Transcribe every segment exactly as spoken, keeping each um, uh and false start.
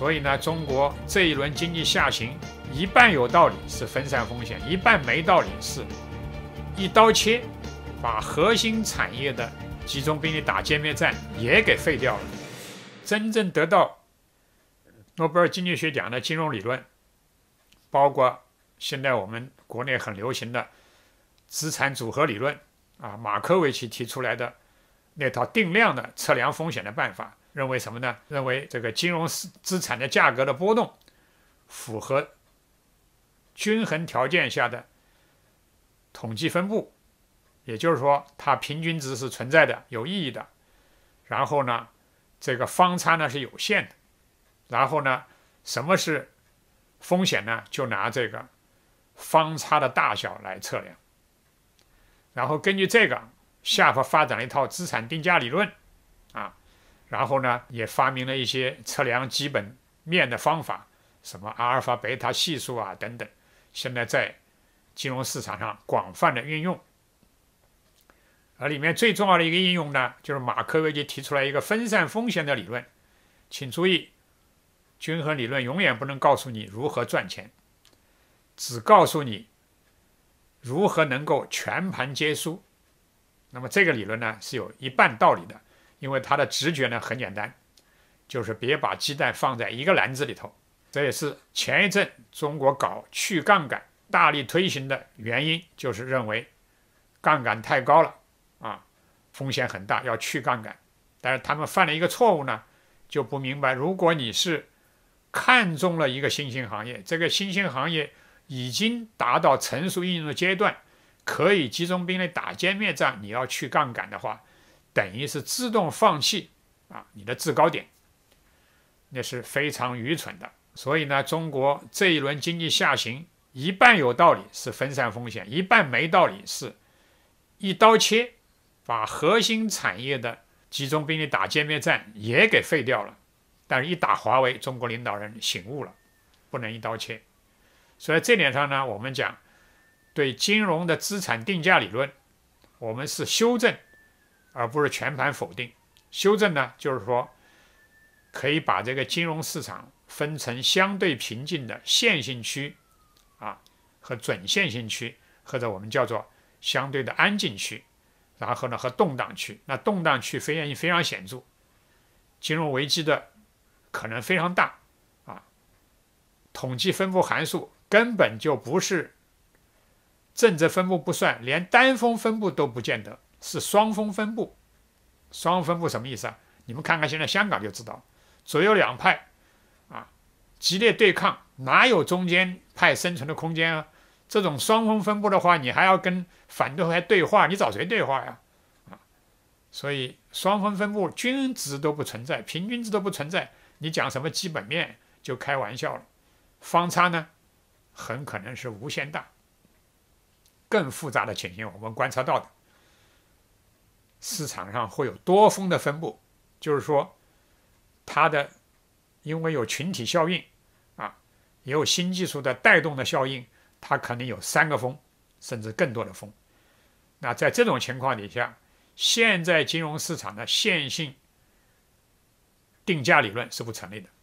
所以呢，中国这一轮经济下行，一半有道理是分散风险，一半没道理是一刀切，把核心产业的集中兵力打歼灭战也给废掉了。真正得到诺贝尔经济学奖的金融理论，包括现在我们国内很流行的资产组合理论啊，马科维奇提出来的那套定量的测量风险的办法，认为什么呢？认为这个金融资产的价格的波动符合均衡条件下的统计分布，也就是说它平均值是存在的、有意义的。然后呢，这个方差呢是有限的。然后呢，什么是风险呢？就拿这个方差的大小来测量。然后根据这个，夏普发展了一套资产定价理论啊，然后呢也发明了一些测量基本面的方法，什么阿尔法、贝塔系数啊等等，现在在金融市场上广泛的运用。而里面最重要的一个应用呢，就是马科维奇提出来一个分散风险的理论。请注意，均衡理论永远不能告诉你如何赚钱，只告诉你如何能够全盘皆输。那么这个理论呢是有一半道理的，因为它的直觉呢很简单，就是别把鸡蛋放在一个篮子里头。这也是前一阵中国搞去杠杆大力推行的原因，就是认为杠杆太高了啊，风险很大，要去杠杆。但是他们犯了一个错误呢，就不明白，如果你是看中了一个新兴行业，这个新兴行业已经达到成熟应用的阶段，可以集中兵力打歼灭战，你要去杠杆的话，等于是自动放弃啊你的制高点，那是非常愚蠢的。所以呢，中国这一轮经济下行，一半有道理是分散风险，一半没道理是一刀切，把核心产业的集中兵力打歼灭战也给废掉了。但是，一打华为，中国领导人醒悟了，不能一刀切。所以这点上呢，我们讲对金融的资产定价理论，我们是修正，而不是全盘否定。修正呢，就是说可以把这个金融市场分成相对平静的线性区啊和准线性区，或者我们叫做相对的安静区，然后呢和动荡区。那动荡区非常非常显著，金融危机的可能非常大啊，统计分布函数根本就不是正则分布不算，连单峰分布都不见得，是双峰分布。双峰分布什么意思啊？你们看看现在香港就知道，左右两派啊激烈对抗，哪有中间派生存的空间啊？这种双峰分布的话，你还要跟反对派对话，你找谁对话呀？啊，所以双峰分布均值都不存在，平均值都不存在，你讲什么基本面就开玩笑了。方差呢，很可能是无限大。更复杂的情形我们观察到的，市场上会有多峰的分布，就是说它的因为有群体效应啊，也有新技术的带动的效应，它可能有三个峰甚至更多的峰。那在这种情况底下，现在金融市场的线性定价理论是不成立的。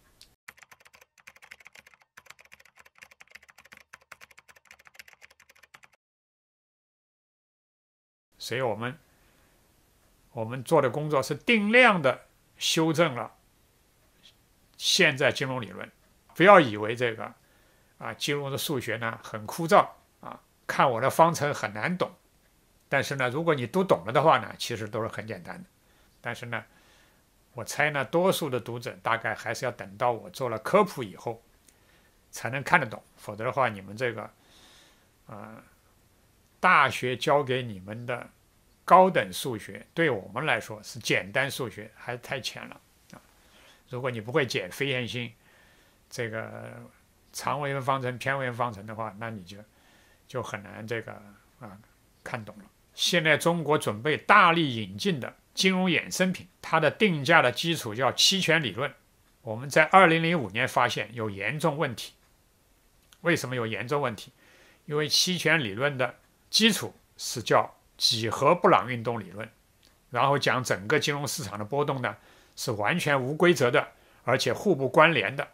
所以我们我们做的工作是定量的修正了现在金融理论。不要以为这个啊金融的数学呢很枯燥啊，看我的方程很难懂。但是呢，如果你读懂了的话呢，其实都是很简单的。但是呢，我猜呢，多数的读者大概还是要等到我做了科普以后才能看得懂，否则的话，你们这个呃大学教给你们的高等数学，对我们来说是简单数学，还是太浅了啊！如果你不会解非线性这个长微分方程、偏微分方程的话，那你就就很难这个啊看懂了。现在中国准备大力引进的金融衍生品，它的定价的基础叫期权理论。我们在二零零五年发现有严重问题。为什么有严重问题？因为期权理论的基础是叫几何布朗运动理论，然后讲整个金融市场的波动呢是完全无规则的， 而且互不关联的。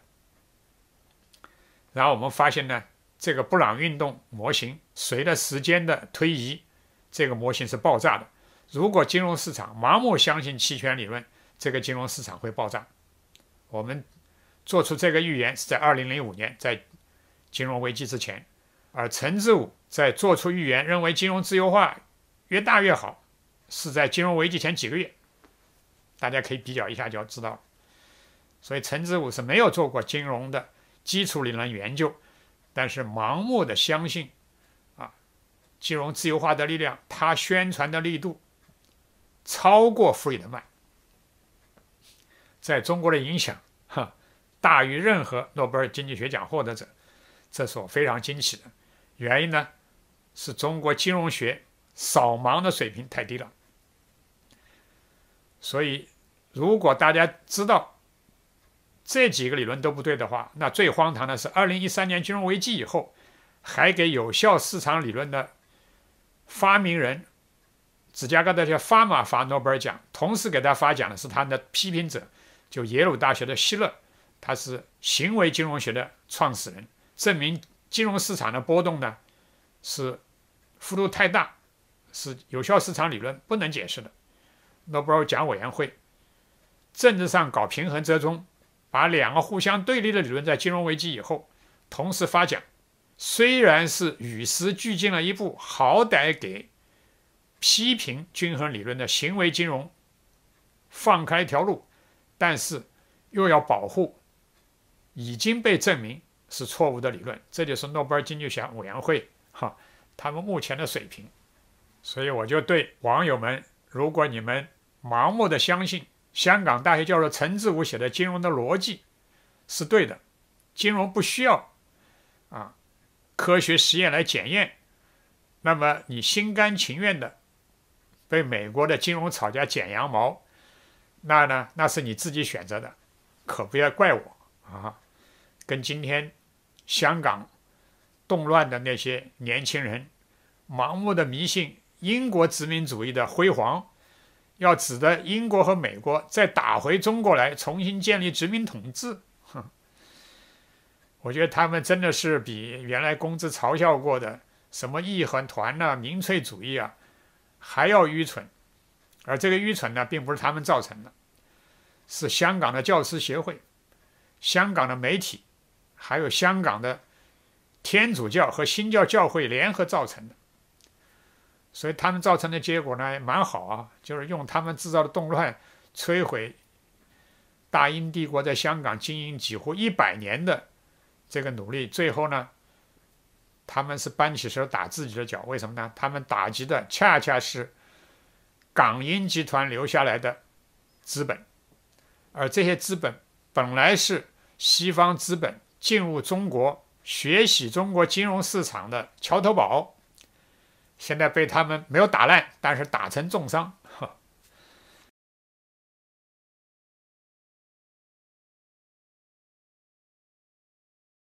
然后我们发现呢，这个布朗运动模型随着时间的推移，这个模型是爆炸的。如果金融市场盲目相信期权理论，这个金融市场会爆炸。我们做出这个预言是在二零零五年，在金融危机之前，而陈志武在做出预言，认为金融自由化越大越好，是在金融危机前几个月。大家可以比较一下就知道了。所以陈志武是没有做过金融的基础理论研究，但是盲目的相信啊，金融自由化的力量，他宣传的力度超过弗里德曼，在中国的影响哈大于任何诺贝尔经济学奖获得者，这是我非常惊奇的。原因呢，是中国金融学扫盲的水平太低了。所以，如果大家知道这几个理论都不对的话，那最荒唐的是二零一三年金融危机以后，还给有效市场理论的发明人芝加哥大学法马发诺贝尔奖，同时给他发奖的是他的批评者，就耶鲁大学的希勒，他是行为金融学的创始人，证明金融市场的波动呢是幅度太大，是有效市场理论不能解释的。诺贝尔奖委员会政治上搞平衡折中，把两个互相对立的理论在金融危机以后同时发奖，虽然是与时俱进了一步，好歹给批评均衡理论的行为金融放开一条路，但是又要保护已经被证明是错误的理论。这就是诺贝尔经济学委员会哈他们目前的水平。所以我就对网友们，如果你们盲目的相信香港大学教授陈志武写的金融的逻辑是对的，金融不需要啊科学实验来检验，那么你心甘情愿的被美国的金融炒家剪羊毛，那呢那是你自己选择的，可不要怪我啊！跟今天香港动乱的那些年轻人盲目的迷信英国殖民主义的辉煌，要指的英国和美国再打回中国来重新建立殖民统治，哼，我觉得他们真的是比原来公知嘲笑过的什么义和团啊、民粹主义啊还要愚蠢。而这个愚蠢呢，并不是他们造成的，是香港的教师协会、香港的媒体，还有香港的天主教和新教教会联合造成的。所以他们造成的结果呢，蛮好啊，就是用他们制造的动乱摧毁大英帝国在香港经营几乎一百年的这个努力，最后呢，他们是搬起手打自己的脚。为什么呢？他们打击的恰恰是港英集团留下来的资本，而这些资本本来是西方资本进入中国学习中国金融市场的桥头堡，现在被他们没有打烂，但是打成重伤。